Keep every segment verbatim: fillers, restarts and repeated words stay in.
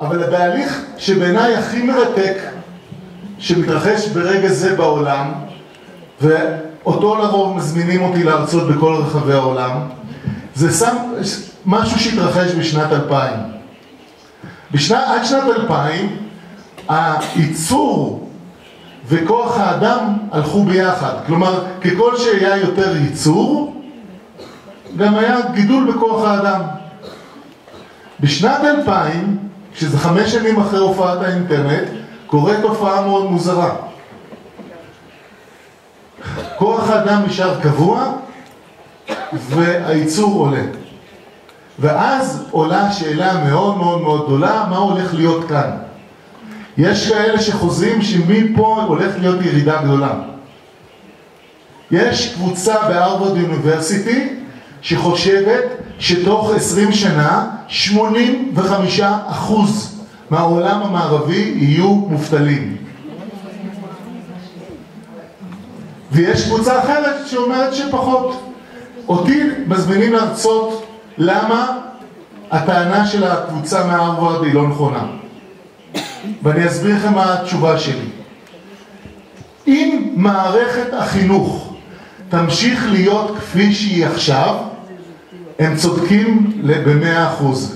אבל התהליך שבעיניי הכי מרתק שמתרחש ברגע זה בעולם, ואותו לרוב מזמינים אותי להרצות בכל רחבי העולם, זה שם משהו שהתרחש בשנת אלפיים. בשנת, עד שנת אלפיים הייצור וכוח האדם הלכו ביחד. כלומר, ככל שהיה יותר ייצור, גם היה גידול בכוח האדם. בשנת אלפיים, שזה חמש שנים אחרי הופעת האינטרנט, קורה תופעה מאוד מוזרה. כוח האדם נשאר קבוע, והייצור עולה. ואז עולה שאלה מאוד מאוד מאוד גדולה, מה הולך להיות כאן? יש כאלה שחוזים שמפה הולך להיות ירידה גדולה. יש קבוצה בהרווארד יוניברסיטי שחושבת שתוך עשרים שנה שמונים וחמישה אחוז מהעולם המערבי יהיו מובטלים. ויש קבוצה אחרת שאומרת שפחות. אותי מזמינים להרצות למה הטענה של הקבוצה מהרווארד היא לא נכונה. ואני אסביר לכם מה התשובה שלי. אם מערכת החינוך תמשיך להיות כפי שהיא עכשיו, הם צודקים ב-מאה אחוז.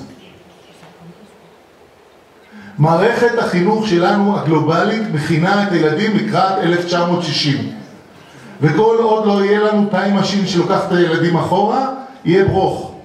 מערכת החינוך שלנו הגלובלית מכינה את הילדים לקראת אלף תשע מאות שישים. וכל עוד לא יהיה לנו טיים משין שלוקח את הילדים אחורה, יהיה ברוך.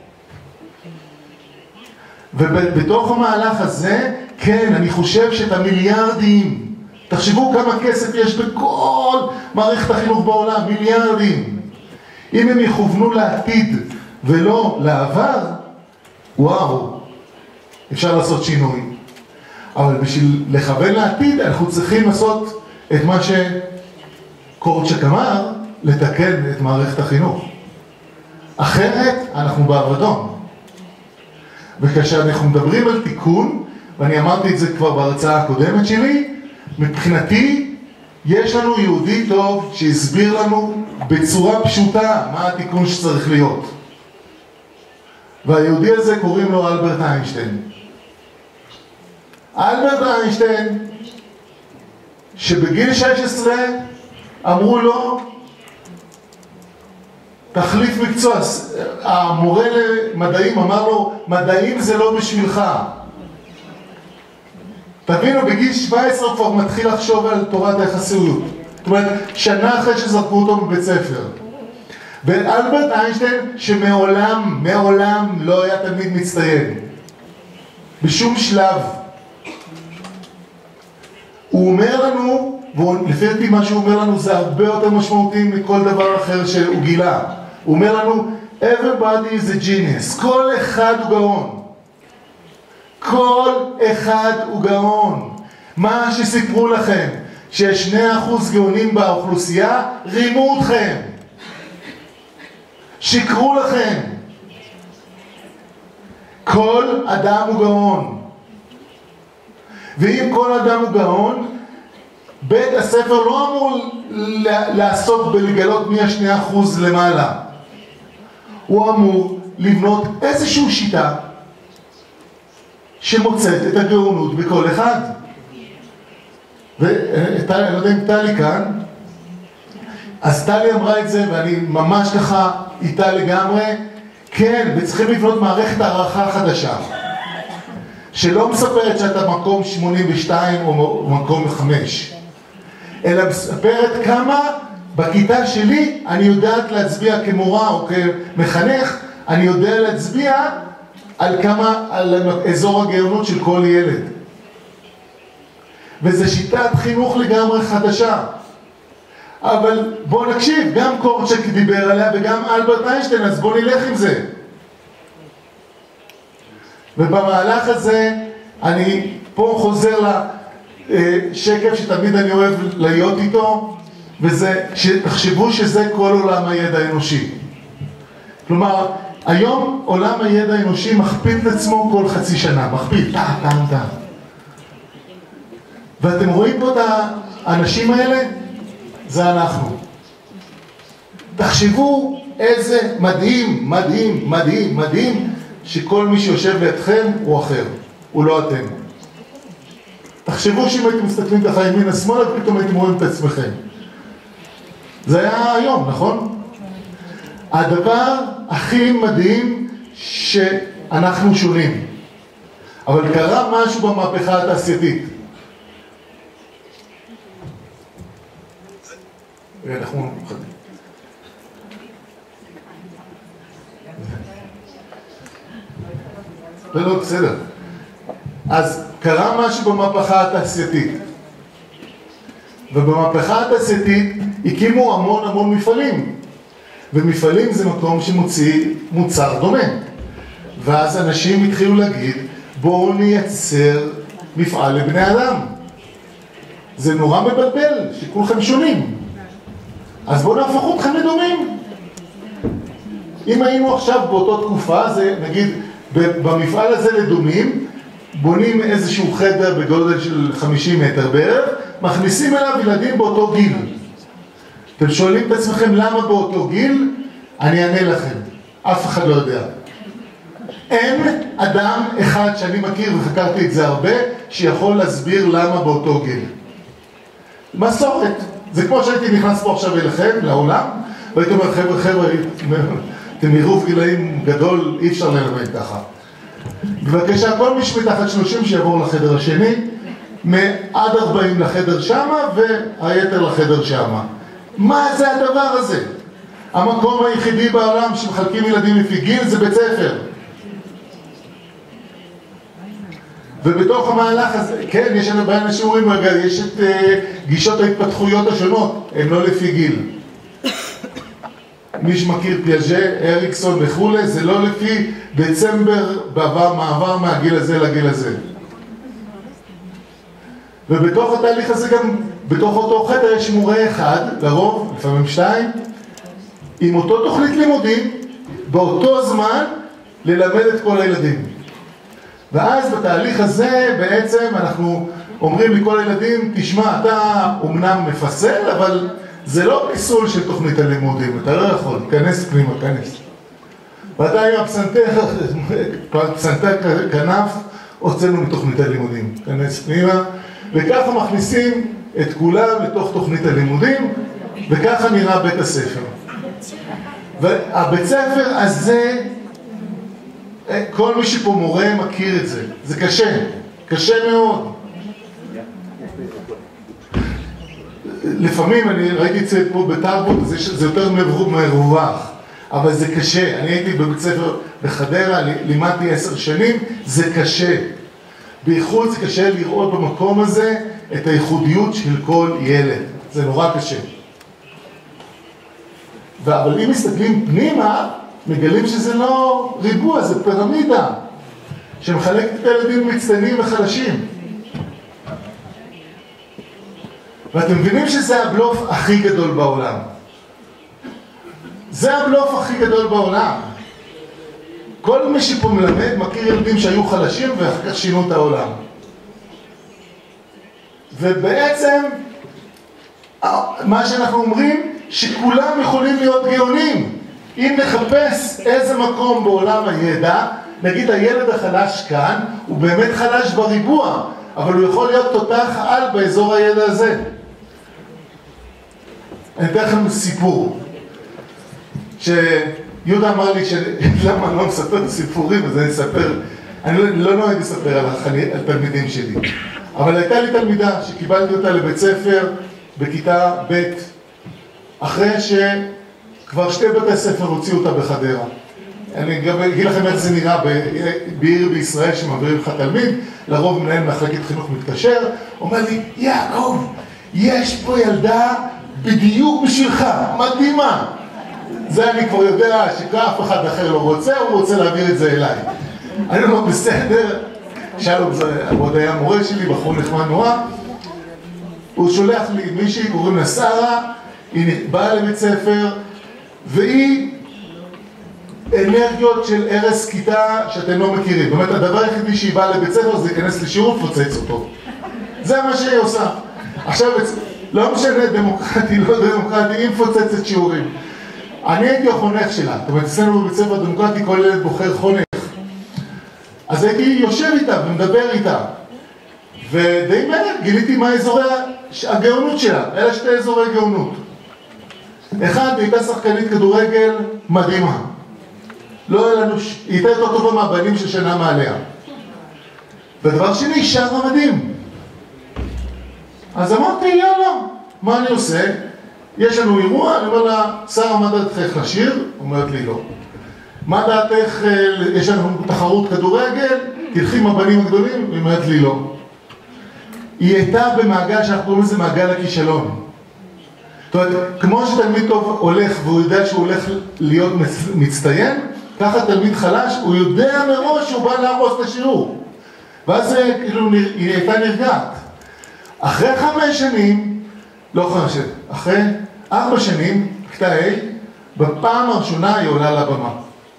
ובתוך המהלך הזה, כן, אני חושב שאת המיליארדים, תחשבו כמה כסף יש בכל מערכת החינוך בעולם, מיליארדים. אם הם יכוונו לעתיד ולא לעבר, וואו, אפשר לעשות שינוי. אבל בשביל לכוון לעתיד, אנחנו צריכים לעשות את מה שקורצ'ק אמר, לתקן את מערכת החינוך. אחרת, אנחנו באבדון. וכשאנחנו מדברים על תיקון, ואני אמרתי את זה כבר בהרצאה הקודמת שלי, מבחינתי, יש לנו יהודי טוב שהסביר לנו בצורה פשוטה מה התיקון שצריך להיות. והיהודי הזה קוראים לו אלברט איינשטיין. אלברט איינשטיין, שבגיל שש עשרה אמרו לו, תחליף מקצוע. המורה למדעים אמר לו, מדעים זה לא בשבילך. תבינו, בגיל שבע עשרה כבר מתחיל לחשוב על תורת היחסות. זאת אומרת, שנה אחרי שזרקו אותו מבית ספר. ואלברט איינשטיין, שמעולם, מעולם לא היה תלמיד מצטיין. בשום שלב. הוא אומר לנו, ולפי מה שהוא אומר לנו, זה הרבה יותר משמעותי מכל דבר אחר שהוא גילה. הוא אומר לנו, everybody is a genius. כל אחד הוא גאון. כל אחד הוא גאון. מה שסיפרו לכם, שיש שני אחוז גאונים באוכלוסייה, רימו אתכם. שיקרו לכם. כל אדם הוא גאון. ואם כל אדם הוא גאון, בית הספר לא אמור לעסוק בלגלות מי השני אחוז למעלה. הוא אמור לבנות איזושהי שיטה שמוצאת את הגאונות בכל אחד. ואני לא יודע אם טלי כאן, אז טלי אמרה את זה ואני ממש ככה איתה לגמרי, כן, וצריכים לבנות מערכת הערכה חדשה. שלא מספרת שאתה מקום שמונים ושתיים או מקום חמש, אלא מספרת כמה בכיתה שלי אני יודעת להצביע כמורה או כמחנך, אני יודע להצביע על כמה, על אזור הגאונות של כל ילד. וזו שיטת חינוך לגמרי חדשה. אבל בואו נקשיב, גם קורצ'ק דיבר עליה וגם אלברט איינשטיין, אז בואו נלך עם זה. ובמהלך הזה אני פה חוזר לשקף שתמיד אני אוהב להיות איתו, וזה שתחשבו שזה כל עולם הידע האנושי. כלומר, היום עולם הידע האנושי מכפיל את עצמו כל חצי שנה, מכפיל, טה, טה, טה. ואתם רואים פה את האנשים האלה? זה אנחנו. תחשבו איזה מדהים, מדהים, מדהים, מדהים, שכל מי שיושב לידכם הוא אחר, הוא לא אתם. תחשבו שאם הייתם מסתכלים ככה ימינה שמאלה ופתאום הייתם רואים את עצמכם. זה היה היום, נכון? הדבר הכי מדהים שאנחנו שונים. אבל קרה משהו במהפכה התעשייתית. אנחנו מוכנים. לא, לא, בסדר. אז קרה משהו במהפכה התעשייתית. ובמהפכה התעשייתית הקימו המון המון מפעלים. ומפעלים זה מקום שמוציא מוצר דומה. ואז אנשים התחילו להגיד, בואו נייצר מפעל לבני אדם. זה נורא מבלבל, שכולכם שונים. אז בואו נהפוך אתכם לדומים. אם היינו עכשיו באותה תקופה, זה נגיד, במפעל הזה לדומים, בונים איזשהו חדר בגודל של חמישים מטר בערך, מכניסים אליו ילדים באותו גיל. אתם שואלים את עצמכם למה באותו גיל? אני אענה לכם. אף אחד לא יודע. אין אדם אחד שאני מכיר, וחקרתי את זה הרבה, שיכול להסביר למה באותו גיל. מסורת. זה כמו שהייתי נכנס פה עכשיו אליכם, לעולם, והייתי אומר, חבר'ה, חבר'ה, אתם עירוב גילאים גדול, אי אפשר ללמד ככה. בבקשה, כל מי שמתחת שלושים שיעבור לחדר השני, מעד ארבעים לחדר שמה, והיתר לחדר שמה. מה זה הדבר הזה? המקום היחידי בעולם שמחלקים ילדים לפי גיל זה בית ספר. ובתוך המהלך הזה, כן, יש לנו בעיה אנשים אומרים, רגע, יש את uh, גישות ההתפתחויות השונות, הן לא לפי גיל. מי שמכיר פיאז'ה, אריקסון וכו', זה לא לפי דצמבר בעבר, מעבר מהגיל הזה לגיל הזה. ובתוך התהליך הזה גם, בתוך אותו חדר יש מורה אחד, לרוב, לפעמים שתיים, עם אותו תוכנית לימודים, באותו זמן, ללמד את כל הילדים. ואז בתהליך הזה בעצם אנחנו אומרים לכל הילדים, תשמע, אתה אומנם מפסל, אבל זה לא פיסול של תוכנית הלימודים, אתה לא יכול, כנס פנימה, כנס. ואתה עם הפסנתר, פסנתר כנף, הוצאנו מתוכנית הלימודים, כנס פנימה, וככה מכניסים את כולם לתוך תוכנית הלימודים, וככה נראה בית הספר. והבית ספר הזה, כל מי שפה מורה מכיר את זה, זה קשה, קשה מאוד. לפעמים אני ראיתי את זה פה בתרבות, זה יותר מרווח, אבל זה קשה. אני הייתי בבית ספר בחדרה, לימדתי עשר שנים, זה קשה. בייחוד זה קשה לראות במקום הזה את הייחודיות של כל ילד, זה נורא קשה. אבל אם מסתכלים פנימה, מגלים שזה לא ריבוע, זה פירמידה שמחלקת את הילדים מצטיינים וחלשים. ואתם מבינים שזה הבלוף הכי גדול בעולם. זה הבלוף הכי גדול בעולם. כל מי שפה מלמד מכיר ילדים שהיו חלשים ואחר כך שינו את העולם. ובעצם מה שאנחנו אומרים, שכולם יכולים להיות גאונים. אם נחפש איזה מקום בעולם הידע, נגיד הילד החלש כאן, הוא באמת חלש בריבוע, אבל הוא יכול להיות תותח על באזור הידע הזה. אני אתן לכם סיפור, שיהודה אמר לי למה אני לא מספר סיפורים, אז אני אספר, אני לא, לא נוהג לספר על, על תלמידים שלי, אבל הייתה לי תלמידה שקיבלתי אותה לבית ספר בכיתה ב', אחרי שכבר שתי בתי ספר הוציאו אותה בחדרה. אני גם אגיד לכם איך זה נראה בעיר בישראל שמעבירים לך תלמיד, לרוב מנהל מחלקת חינוך מתקשר, אומר לי, יעקב, יש פה ילדה בדיוק בשבילך, מדהימה. זה אני כבר יודע שכף אחד אחר לא רוצה, הוא רוצה להעביר את זה אליי. אני אומר, בסדר, שלום, זה עוד היה מורה שלי, בחור נחמד נורא, הוא שולח לי מישהי, קוראים לה שרה, היא באה לבית ספר, והיא אנרגיות של ערס כיתה שאתם לא מכירים. באמת, הדבר היחידי שהיא באה לבית ספר זה להיכנס לשיעור ופוצץ אותו. זה מה שהיא עושה. עכשיו, לא משנה דמוקרטי, לא דמוקרטי, היא מפוצצת שיעורים. אני הייתי החונך שלה. זאת אומרת, אצלנו בבית ספר דמוקרטי כל ילד בוחר חונך. אז הייתי יושב איתה ומדבר איתה. ודי מהר גיליתי מה אזורי הגאונות שלה. אלה שתי אזורי גאונות. אחד, היא הייתה שחקנית כדורגל מדהימה. לא היה לנו, היא הייתה יותר טובה מהבנים של שנה מעליה. ודבר שני, היא שרה מדהים. אז אמרתי, יאללה, מה אני עושה? יש לנו אירוע, אני אומר לה, שרה, מה דעתך לשיר? אומרת לי לא. מה דעתך, יש לנו תחרות כדורגל, תלכי עם הבנים הגדולים? היא אומרת לי לא. היא הייתה במעגל שאנחנו קוראים לזה מעגל הכישלון. זאת אומרת, כמו שתלמיד טוב הולך והוא יודע שהוא הולך להיות מצטיין, ככה תלמיד חלש, הוא יודע מראש שהוא בא להרוס את השיעור. ואז כאילו, היא הייתה נרגעת. אחרי חמש שנים, לא חמש שנים, אחרי ארבע שנים, כתה A, בפעם הראשונה היא עולה לבמה.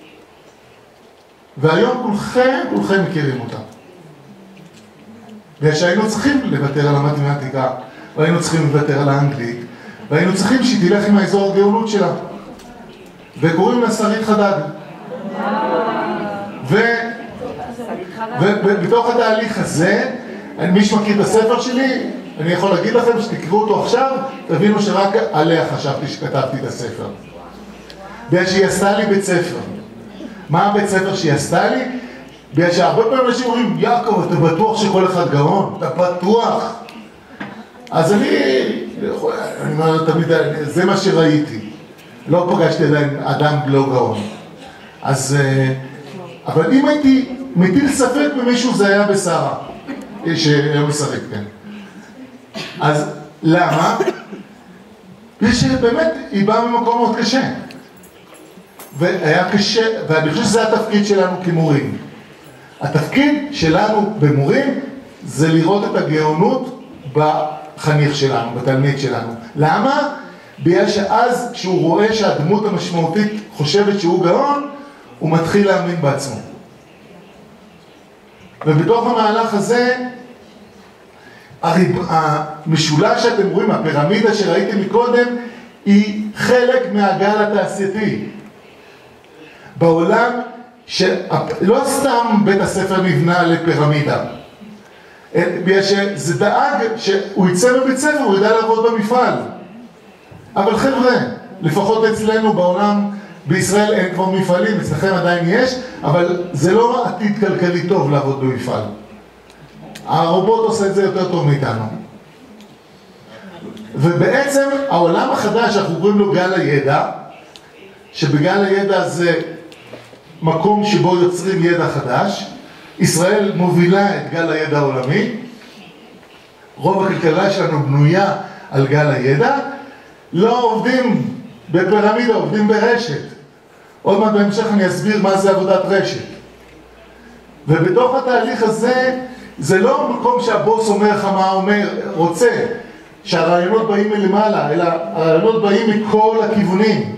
והיום כולכם, כולכם מכירים אותה. ושהיינו צריכים לוותר על המתמטיקה, והיינו צריכים לוותר על האנגלית, והיינו צריכים שהיא תלך עם האזור הגאונות שלה. וקוראים לה שרית חדד. ובתוך התהליך הזה, מי שמכיר את הספר שלי, אני יכול להגיד לכם שתקראו אותו עכשיו, תבינו שרק עליה חשבתי שכתבתי את הספר. בגלל שהיא עשתה לי בית ספר. מה הבית ספר שהיא עשתה לי? בגלל שהרבה פעמים אנשים אומרים, יעקב, אתה בטוח שכל אחד גאון? אתה בטוח? אז אני, אני אומר תמיד, זה מה שראיתי. לא פגשתי עדיין אדם לא גאון. אז, אבל אם הייתי מטיל ספק במישהו, זה היה בשרה. שהיה משחק, כן. אז למה? שבאמת היא באה ממקום מאוד קשה. והיה קשה, ואני חושב שזה התפקיד שלנו כמורים. התפקיד שלנו במורים זה לראות את הגאונות בחניך שלנו, בתלמיד שלנו. למה? בגלל שאז כשהוא רואה שהדמות המשמעותית חושבת שהוא גאון, הוא מתחיל להאמין בעצמו. ובתוך המהלך הזה, המשולש שאתם רואים, הפירמידה שראיתם מקודם, היא חלק מהגל התעשייתי. בעולם, לא סתם בית הספר נבנה לפירמידה, בגלל שזה דאג שהוא יצא מבית ספר, הוא ידע לעבוד במפעל. אבל חבר'ה, לפחות אצלנו בעולם, בישראל אין כבר מפעלים, אצלכם עדיין יש, אבל זה לא עתיד כלכלי טוב לעבוד במפעל. הרובוט עושה את זה יותר טוב מאיתנו. ובעצם העולם החדש, אנחנו קוראים לו גל הידע, שבגל הידע זה מקום שבו יוצרים ידע חדש. ישראל מובילה את גל הידע העולמי. רוב הכלכלה שלנו בנויה על גל הידע. לא עובדים בפירמידה, עובדים ברשת. עוד מעט בהמשך אני אסביר מה זה עבודת רשת. ובתוך התהליך הזה, זה לא מקום שהבוס אומר לך מה אומר, רוצה, שהרעיונות באים מלמעלה, אלא הרעיונות באים מכל הכיוונים.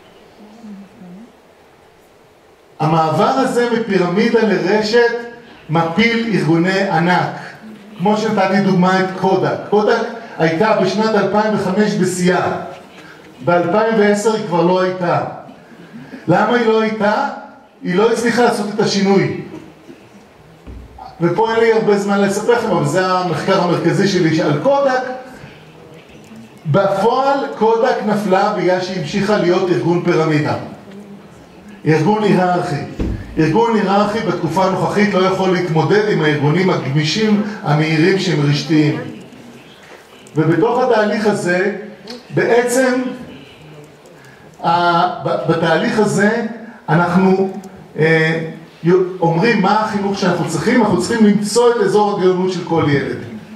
המעבר הזה מפירמידה לרשת מפיל ארגוני ענק. כמו שנתתי דוגמה את קודק. קודק הייתה בשנת אלפיים וחמש בשיאה. ב-אלפיים ועשר היא כבר לא הייתה. למה היא לא הייתה? היא לא הצליחה לעשות את השינוי. ופה אין לי הרבה זמן לספר לכם, אבל זה המחקר המרכזי שלי על קודק. בפועל קודק נפלה בגלל שהיא המשיכה להיות ארגון פירמידה. ארגון היררכי. ארגון היררכי בתקופה הנוכחית לא יכול להתמודד עם הארגונים הגמישים, המהירים שהם רשתיים. ובתוך התהליך הזה, בעצם, בתהליך הזה, אנחנו אומרים מה החינוך שאנחנו צריכים. אנחנו צריכים למצוא את אזור הגאונות של כל ילד.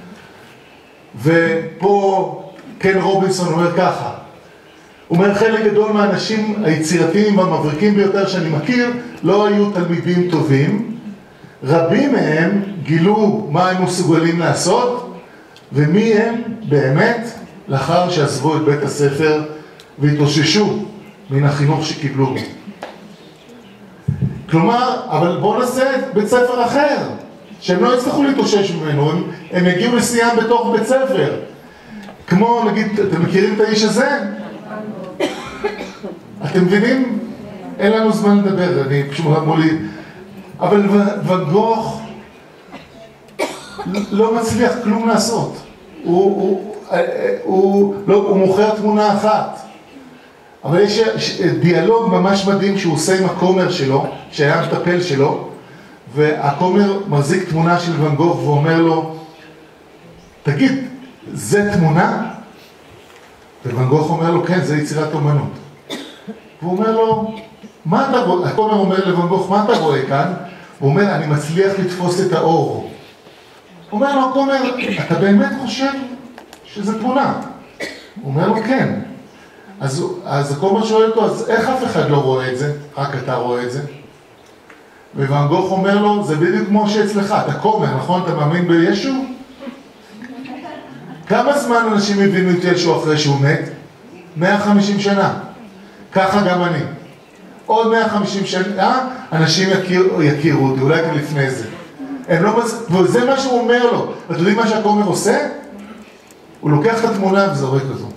ופה קן רובינסון אומר ככה, הוא אומר, חלק גדול מהאנשים היצירתיים והמבריקים ביותר שאני מכיר לא היו תלמידים טובים. רבים מהם גילו מה הם מסוגלים לעשות, ומי הם באמת לאחר שעזבו את בית הספר והתאוששו מן החינוך שקיבלו. כלומר, אבל בואו נעשה בית ספר אחר, שהם לא יצטרכו להתאושש ממנו, הם, הם יגיעו לסיים בתוך בית ספר. כמו, נגיד, אתם מכירים את האיש הזה? אתם מבינים? אין לנו זמן לדבר, אני פשוט אמרו לי, אבל ואן גוך, לא מצליח כלום לעשות. הוא, הוא, הוא, לא, הוא מוכר תמונה אחת. אבל יש דיאלוג ממש מדהים שהוא עושה עם הכומר שלו, שהיה מטפל שלו, והכומר מחזיק תמונה של ואן גוך ואומר לו, תגיד, זה תמונה? וואן גוך אומר לו, כן, זה יצירת אומנות. והוא אומר לו, מה אתה רואה? הכומר אומר לוואן גוך, מה אתה רואה כאן? הוא אומר, אני מצליח לתפוס את האור. הוא אומר לו, הכומר, אתה באמת חושב שזה תמונה? הוא אומר לו, כן. אז, אז הכומר שואל אותו, אז איך אף אחד לא רואה את זה? רק אתה רואה את זה? וואן גוך אומר לו, זה בדיוק כמו שאצלך, אתה כומר, נכון? אתה מאמין בישו? כמה זמן אנשים הבינו את ישו אחרי שהוא מת? מאה וחמישים שנה. ככה גם אני. עוד מאה וחמישים שנה, אנשים יכיר, יכירו אותי, אולי גם לפני זה. הם לא מז... וזה מה שהוא אומר לו. ואתם יודעים מה שהכומר עושה? הוא לוקח את התמונה וזורק אותו.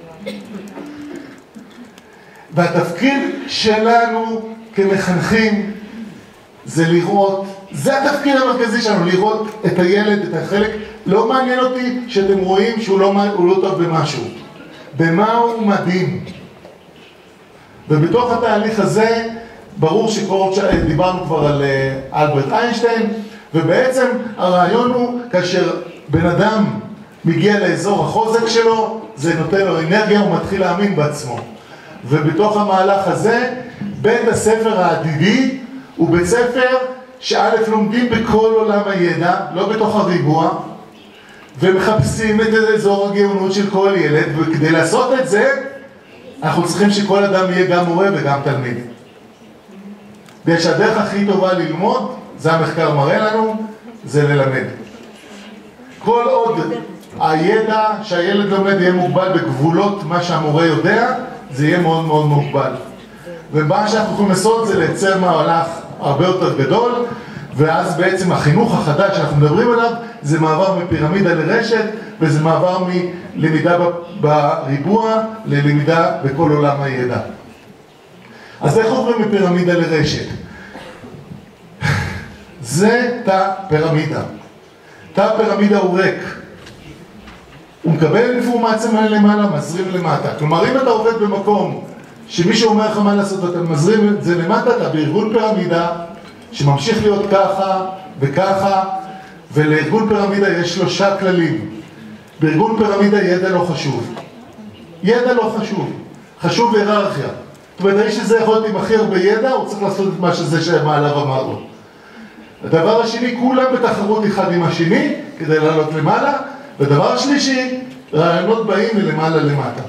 והתפקיד שלנו כמחנכים זה לראות, זה התפקיד המרכזי שלנו, לראות את הילד, את החלק. לא מעניין אותי שאתם רואים שהוא לא, הוא לא טוב במשהו. במה הוא מדהים. ובתוך התהליך הזה, ברור שכל דיברנו כבר על אלברט איינשטיין, ובעצם הרעיון הוא כאשר בן אדם מגיע לאזור החוזק שלו, זה נותן לו אנרגיה, הוא מתחיל להאמין בעצמו. ובתוך המהלך הזה, בית הספר העתידי הוא בית ספר שא' לומדים בכל עולם הידע, לא בתוך הריבוע, ומחפשים את אזור הגאונות של כל ילד, וכדי לעשות את זה, אנחנו צריכים שכל אדם יהיה גם מורה וגם תלמיד. בגלל שהדרך הכי טובה ללמוד, זה המחקר מראה לנו, זה ללמד. כל עוד הידע שהילד לומד יהיה מוגבל בגבולות מה שהמורה יודע, זה יהיה מאוד מאוד מוגבל. ומה שאנחנו יכולים לעשות זה לייצר מהלך הרבה יותר גדול, ואז בעצם החינוך החדש שאנחנו מדברים עליו, זה מעבר מפירמידה לרשת, וזה מעבר מלמידה בריבוע ללמידה בכל עולם הידע. אז איך עוברים מפירמידה לרשת? זה תא פירמידה. תא פירמידה הוא ריק. הוא מקבל אינפורמציה למעלה, מזרים למטה. כלומר, אם אתה עובד במקום שמישהו אומר לך מה לעשות ואתה מזרים את זה למטה, אתה בארגון פירמידה שממשיך להיות ככה וככה, ולארגון פירמידה יש שלושה כללים. בארגון פירמידה ידע לא חשוב. ידע לא חשוב. חשוב היררכיה. זאת אומרת, האיש הזה יכול להיות עם הכי הרבה ידע, הוא צריך לעשות את מה שזה שמעליו אמר לו. הדבר השני, כולם בתחרות אחד עם השני, כדי לעלות למעלה. ודבר השלישי, רעיונות באים מלמעלה למטה.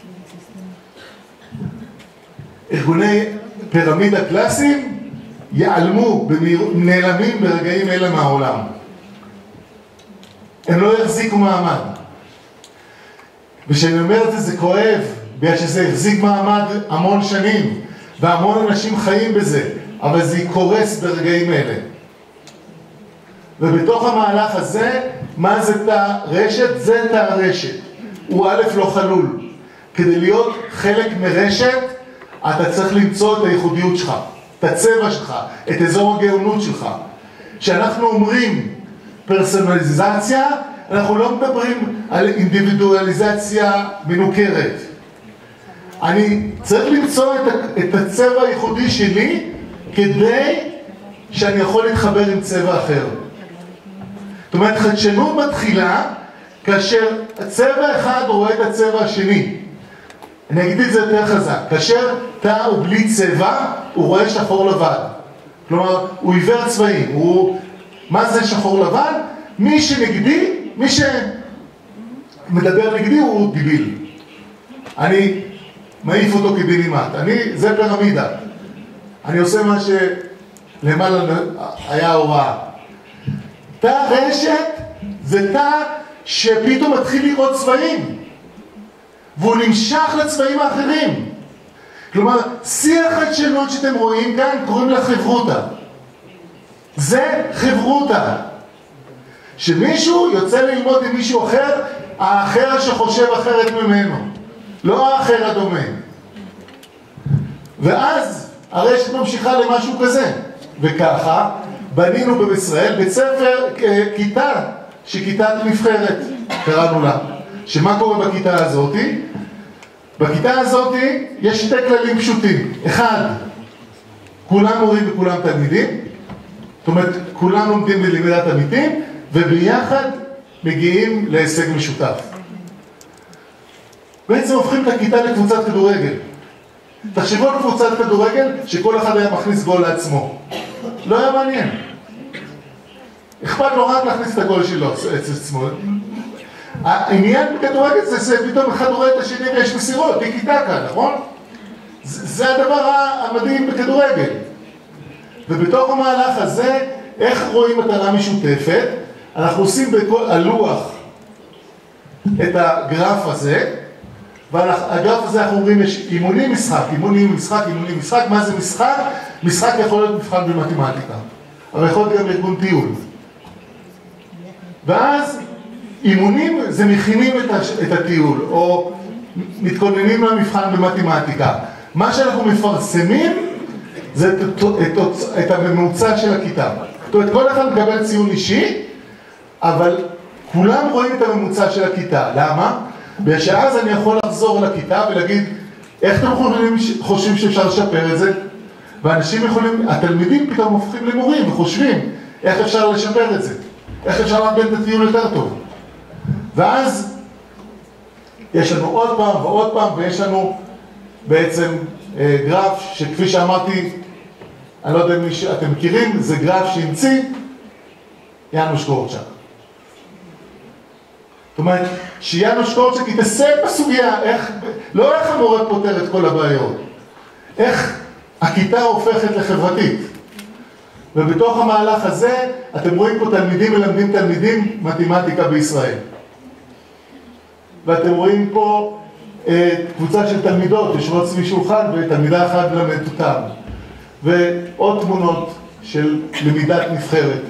ארגוני פירמידה קלאסיים יעלמו, נעלמים ברגעים אלה מהעולם. הם לא יחזיקו מעמד. ושאני אומר את זה, זה כואב, בגלל שזה יחזיק מעמד המון שנים, והמון אנשים חיים בזה, אבל זה יקורס ברגעים אלה. ובתוך המהלך הזה, מה זה תא רשת? זה תא רשת. הוא א' לא חלול. כדי להיות חלק מרשת, אתה צריך למצוא את הייחודיות שלך, את הצבע שלך, את אזור הגאונות שלך. כשאנחנו אומרים פרסונליזציה, אנחנו לא מדברים על אינדיבידואליזציה מנוכרת. אני צריך למצוא את, את הצבע הייחודי שלי, כדי שאני יכול להתחבר עם צבע אחר. זאת אומרת, חדשנות מתחילה כאשר הצבע אחד רואה את הצבע השני. אני אגיד את זה יותר חזק. כאשר תא הוא בלי צבע, הוא רואה שחור לבן. כלומר, הוא עיוור צבעים. הוא... מה זה שחור לבן? מי שנגדי, מי שמדבר נגדי הוא דיביל. אני מעיף אותו כבינימט. אני, זה פירמידה. אני עושה מה שלמעלה היה הוראה. תא רשת זה תא שפתאום מתחיל לראות צבעים, והוא נמשך לצבעים האחרים. כלומר, שיא החדשנות שאתם רואים כאן קוראים לה חברותה. זה חברותה. שמישהו יוצא ללמוד עם מישהו אחר, האחר שחושב אחרת ממנו, לא האחר הדומה. ואז הרשת ממשיכה למשהו כזה. וככה בנינו בישראל בית ספר, כיתה שהיא כיתת נבחרת, קראנו לה. שמה קורה בכיתה הזאת? בכיתה הזאת יש שתי כללים פשוטים. אחד, כולם מורים וכולם תלמידים. זאת אומרת, כולם לומדים בלמידת עמיתים, וביחד מגיעים להישג משותף. בעצם הופכים את הכיתה לקבוצת כדורגל. תחשבו על קבוצת כדורגל שכל אחד היה מכניס גול לעצמו. לא היה מעניין. אכפת לו רק להכניס את הגול שלו אצל עצמו. העניין בכדורגל זה שפתאום אחד רואה את השני ויש מסירות, היא כיתה כאן, נכון? זה הדבר המדהים בכדורגל. ובתוך המהלך הזה, איך רואים מטרה משותפת? אנחנו עושים בכל הלוח את הגרף הזה, והגרף הזה אנחנו אומרים יש אימונים משחק, אימונים משחק, אימונים משחק. מה זה משחק? משחק יכול להיות מבחן במתמטיקה, אבל יכול להיות גם ארגון טיול. ואז אימונים זה מכינים את הטיול, או מתכוננים למבחן במתמטיקה. מה שאנחנו מפרסמים זה את הממוצע של הכיתה. זאת אומרת, כל אחד מקבל ציון אישי, אבל כולם רואים את הממוצע של הכיתה. למה? בגלל שאז אני יכול לחזור לכיתה ולהגיד, איך אתם חושבים שאפשר לשפר את זה? ואנשים יכולים, התלמידים פתאום הופכים למורים וחושבים, איך אפשר לשפר את זה? איך אפשר להבין את הטיול יותר טוב? ואז יש לנו עוד פעם ועוד פעם, ויש לנו בעצם אה, גרף שכפי שאמרתי, אני לא יודע אם אתם מכירים, זה גרף שהמציא יאנוש קורצ'אק. זאת אומרת, שיאנוש קורצ'אק יתעסק בסוגיה, איך, לא איך המורה פותר את כל הבעיות, איך הכיתה הופכת לחברתית. ובתוך המהלך הזה, אתם רואים פה תלמידים מלמדים תלמידים מתמטיקה בישראל. ואתם רואים פה אה, קבוצה של תלמידות, יושבות סביב שולחן ותלמידה אחת מלמדת אותם. ועוד תמונות של למידת נבחרת.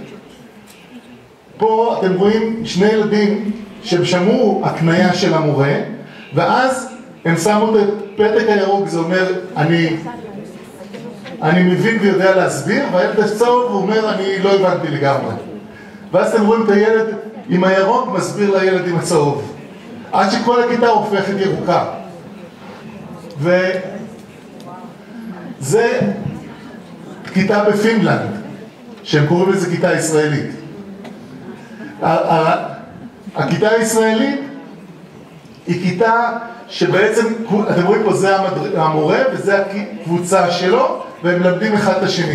פה אתם רואים שני ילדים שהם שמעו הקניה של המורה, ואז הם שמו את הפתק הירוק, זה אומר, אני, אני מבין ויודע להסביר, והילד הצהוב הוא אומר, אני לא הבנתי לגמרי. ואז אתם רואים את הילד עם הירוק מסביר לילד עם הצהוב. עד שכל הכיתה הופכת ירוקה. וזה כיתה בפינלנד, שהם קוראים לזה כיתה ישראלית. הכיתה הישראלית היא כיתה שבעצם, אתם רואים פה, זה המורה וזה הקבוצה שלו, והם מלמדים אחד את השני.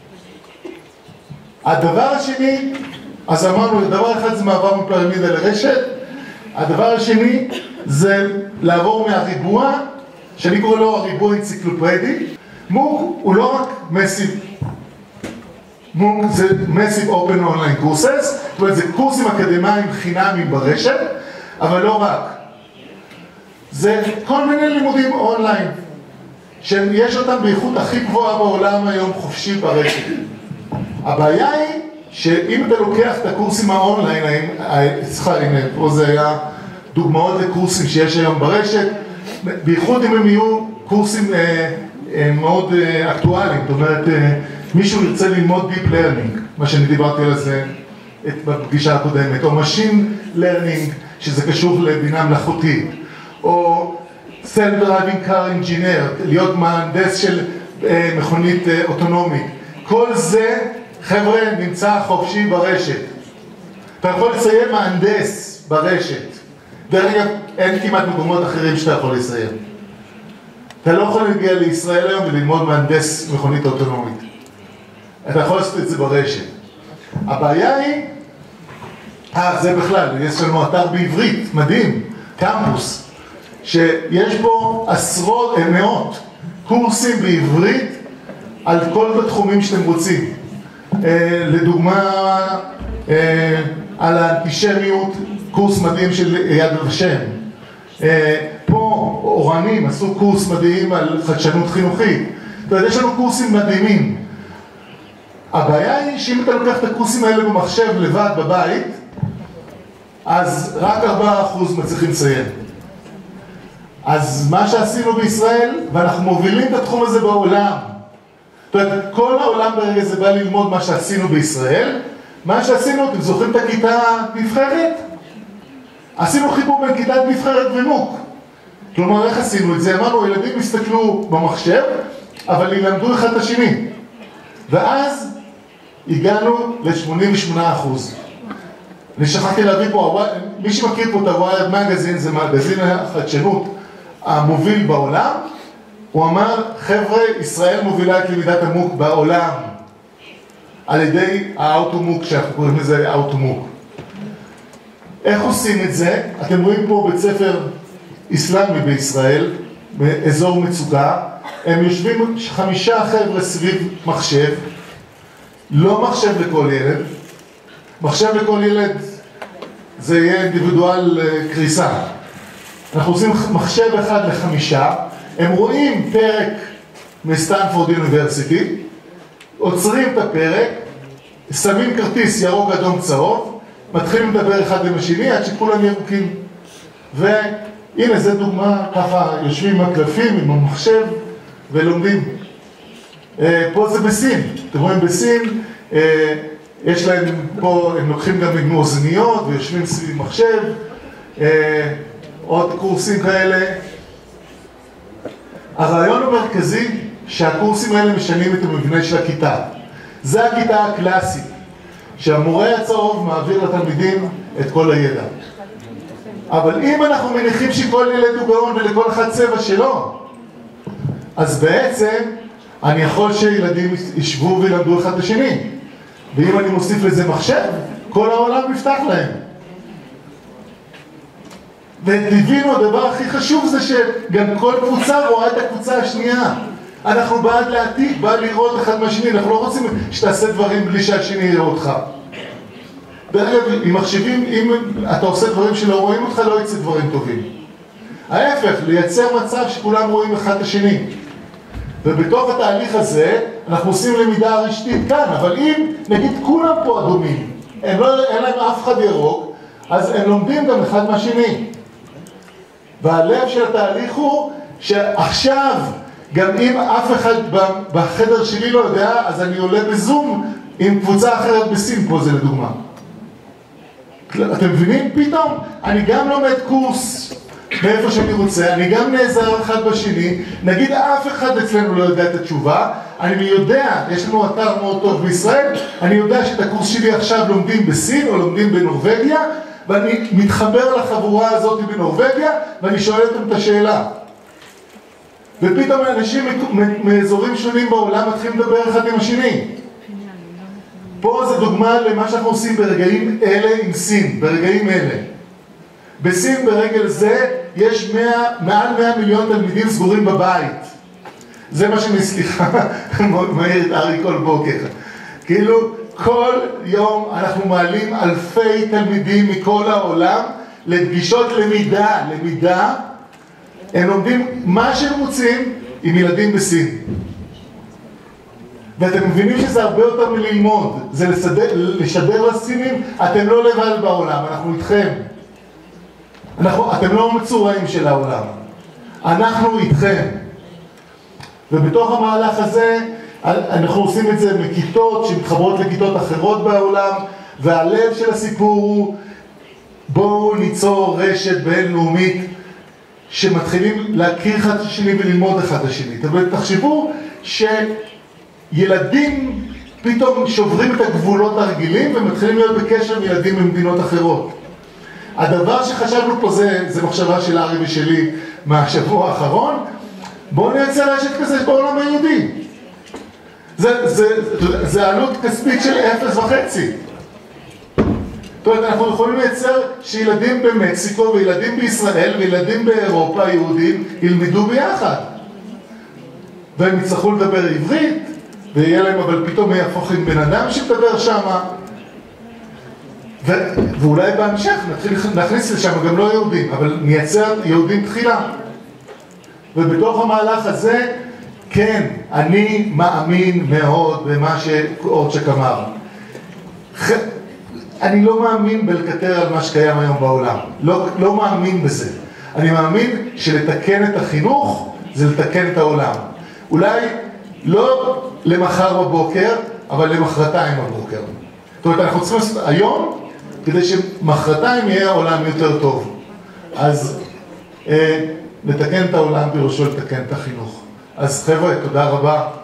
הדבר השני, אז אמרנו, דבר אחד זה מעבר מפירמידה לרשת, הדבר השני זה לעבור מהריבוע, שאני קורא לו הריבוע אנציקלופדי. מוק הוא לא רק מסיב, מוק זה Massive Open Online Courses, זאת אומרת זה קורסים אקדמיים חינמיים ברשת, אבל לא רק. זה כל מיני לימודים אונליין, שיש אותם באיכות הכי גבוהה בעולם היום חופשי ברשת. הבעיה היא שאם אתה לוקח את הקורסים האונליין, סליחה, הנה, פה זה היה דוגמאות לקורסים שיש היום ברשת, בייחוד אם הם יהיו קורסים אה, אה, מאוד אה, אקטואליים, זאת אומרת, אה, מישהו ירצה ללמוד Deep Learning, מה שאני דיברתי על זה בפגישה הקודמת, או Machine Learning, שזה קשור לבינה מלאכותית, או Self-Driving Car Engineer, להיות מהנדס של אה, מכונית אה, אוטונומית. כל זה, חבר'ה, נמצא חופשי ברשת. אתה יכול לסיים מהנדס ברשת. דרך אגב, אין כמעט מקומות אחרים שאתה יכול לסיים. אתה לא יכול להגיע לישראל היום וללמוד מהנדס מכונית אוטונומית. אתה יכול לעשות את זה ברשת. הבעיה היא, אה, זה בכלל, יש לנו אתר בעברית, מדהים, קמפוס, שיש בו עשרות, מאות, קורסים בעברית על כל התחומים שאתם רוצים. אה, לדוגמה, אה, על האנטישמיות, קורס מדהים של יד ושם. אה, פה אורנים עשו קורס מדהים על חדשנות חינוכית. זאת אומרת, יש לנו קורסים מדהימים. הבעיה היא שאם אתה לוקח את הקורסים האלה במחשב לבד בבית, אז רק ארבעה אחוז מצליחים לסיים. אז מה שעשינו בישראל, ואנחנו מובילים את התחום הזה בעולם, זאת אומרת, כל העולם ברגע זה בא ללמוד מה שעשינו בישראל, מה שעשינו, אתם זוכרים את הכיתה נבחרת? עשינו חיבור בין כיתת נבחרת ומוק. כלומר, איך עשינו את זה? אמרנו, ילדים הסתכלו במחשב, אבל ילמדו אחד את השני. ואז הגענו ל-שמונים ושמונה אחוז. אני שכחתי להביא פה, מי שמכיר פה את הוויירד מגזין, זה מגזין החדשנות המוביל בעולם. הוא אמר, חבר'ה, ישראל מובילה את למידת המוק בעולם. על ידי האוטומוק, שאנחנו קוראים לזה האוטומוק. איך עושים את זה? אתם רואים פה בית ספר איסלאמי בישראל, באזור מצוקה. הם יושבים חמישה חבר'ה סביב מחשב, לא מחשב לכל ילד. מחשב לכל ילד זה יהיה אינדיבידואל קריסה. אנחנו עושים מחשב אחד לחמישה, הם רואים פרק מסטנפורד יוניברסיטי, עוצרים את הפרק, שמים כרטיס ירוק אדום צהוב, מתחילים לדבר אחד עם השני עד שכולם ירוקים. והנה זו דוגמה, ככה יושבים עם הקלפים, עם המחשב ולומדים. פה זה בסין, אתם רואים בסין, יש להם פה, הם לוקחים גם עם אוזניות ויושבים סביב מחשב, עוד קורסים כאלה. הרעיון המרכזי שהקורסים האלה משנים את המבנה של הכיתה. זה הכיתה הקלאסית, שהמורה הצהוב מעביר לתלמידים את כל הידע. אבל אם אנחנו מניחים שכל ילד הוא גאון ולכל אחד צבע שלו, אז בעצם אני יכול שילדים ישבו וילמדו אחד את השני. ואם אני מוסיף לזה מחשב, כל העולם יפתח להם. ותבינו, הדבר הכי חשוב זה שגם כל קבוצה רואה את הקבוצה השנייה. אנחנו בעד להעתיק, בעד לראות אחד מהשני, אנחנו לא רוצים שתעשה דברים בלי שהשני יראה אותך. ואגב, אם מחשבים, אם אתה עושה דברים שלא רואים אותך, לא יצא דברים טובים. ההפך, לייצר מצב שכולם רואים אחד את השני. ובתוך התהליך הזה, אנחנו עושים למידה רשתית כאן, אבל אם נגיד כולם פה אדומים, הם לא, אין להם אף אחד ירוק, אז הם לומדים גם אחד מהשני. והלב של התהליך הוא שעכשיו, גם אם אף אחד בחדר שלי לא יודע, אז אני עולה בזום עם קבוצה אחרת בסין, פה זה לדוגמה. אתם מבינים? פתאום אני גם לומד קורס מאיפה שאני רוצה, אני גם נעזר אחד בשני, נגיד אף אחד אצלנו לא יודע את התשובה, אני יודע, יש לנו אתר מאוד טוב בישראל, אני יודע שאת הקורס שלי עכשיו לומדים בסין או לומדים בנורווגיה, ואני מתחבר לחבורה הזאת בנורווגיה, ואני שואל אותם את השאלה. ופתאום אנשים מאזורים שונים בעולם מתחילים לדבר אחד עם השני. פה זה דוגמה למה שאנחנו עושים ברגעים אלה עם סין, ברגעים אלה. בסין ברגל זה יש מאה, מעל מאה מיליון תלמידים סגורים בבית. זה מה שאני סליחה, מהיר את ארי כל בוקר. כאילו כל יום אנחנו מעלים אלפי תלמידים מכל העולם לפגישות למידה, למידה. הם לומדים מה שהם רוצים עם ילדים בסין. ואתם מבינים שזה הרבה יותר מללמוד, זה לסדר, לשדר לסינים, אתם לא לבד בעולם, אנחנו איתכם. אנחנו, אתם לא מצורעים של העולם, אנחנו איתכם. ובתוך המהלך הזה, אנחנו עושים את זה מכיתות שמתחברות לכיתות אחרות בעולם, והלב של הסיפור הוא, בואו ניצור רשת בינלאומית, שמתחילים להכיר אחד את השני וללמוד אחד את השני. תחשבו שילדים פתאום שוברים את הגבולות הרגילים ומתחילים להיות בקשר עם ילדים במדינות אחרות. הדבר שחשבנו פה זה, זה מחשבה של ארי ושלי מהשבוע האחרון, בואו נייצר רשת כזה בעולם היהודי. זה, זה, זה, זה עלות כספית של אפס וחצי. זאת אומרת, אנחנו יכולים לייצר שילדים במקסיקו וילדים בישראל וילדים באירופה, יהודים, ילמדו ביחד. והם יצטרכו לדבר עברית, ויהיה להם, אבל פתאום יהפוך עם בן אדם שתדבר שם. ו... ואולי בהמשך נתחיל, נכניס לשם גם לא יהודים, אבל נייצר יהודים תחילה. ובתוך המהלך הזה, כן, אני מאמין מאוד במה שאורצ'ק אמר. אני לא מאמין בלקטר על מה שקיים היום בעולם. לא, לא מאמין בזה. אני מאמין שלתקן את החינוך זה לתקן את העולם. אולי לא למחר בבוקר, אבל למחרתיים בבוקר. זאת אומרת, אנחנו צריכים לעשות היום, כדי שמחרתיים יהיה העולם יותר טוב. אז אה, לתקן את העולם פירושו לתקן את החינוך. אז חבר'ה, תודה רבה.